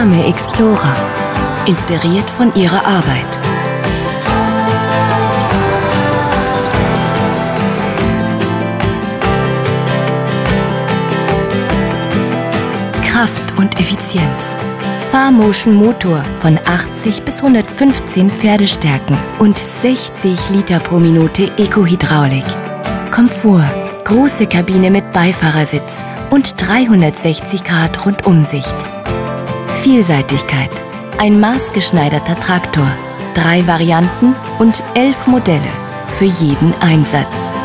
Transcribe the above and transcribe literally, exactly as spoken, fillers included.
Name Explorer, inspiriert von ihrer Arbeit. Kraft und Effizienz. Fahrmotion Motor von achtzig bis hundertfünfzehn Pferdestärken und sechzig Liter pro Minute Eco-Hydraulik. Komfort. Große Kabine mit Beifahrersitz und dreihundertsechzig Grad Rundumsicht. Vielseitigkeit. Ein maßgeschneiderter Traktor. Drei Varianten und elf Modelle für jeden Einsatz.